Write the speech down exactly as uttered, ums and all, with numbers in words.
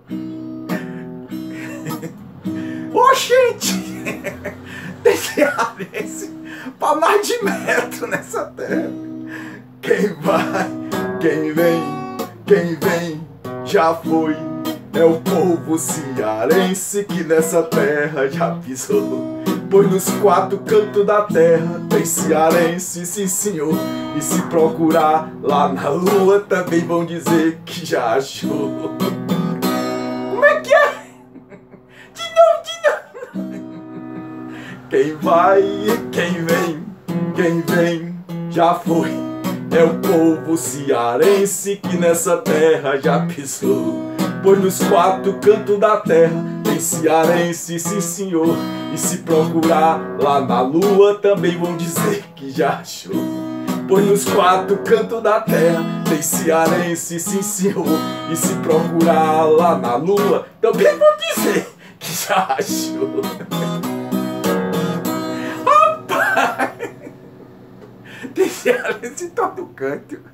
Ô, gente! Tem cearense pra mais de metro nessa terra. Quem vai, quem vem, quem vem já foi. É o povo cearense que nessa terra já pisou. Pois nos quatro cantos da terra tem cearense, sim senhor. E se procurar lá na lua também vão dizer que já achou. Como é que é? De novo, de novo. Quem vai, quem vem, quem vem já foi. É o povo cearense que nessa terra já pisou. Pois nos quatro cantos da terra tem cearense, sim senhor. E se procurar lá na lua também vão dizer que já achou. Pois nos quatro cantos da terra tem cearense, sim senhor. E se procurar lá na lua também vão dizer que já achou. Rapaz! Tem cearense em todo canto.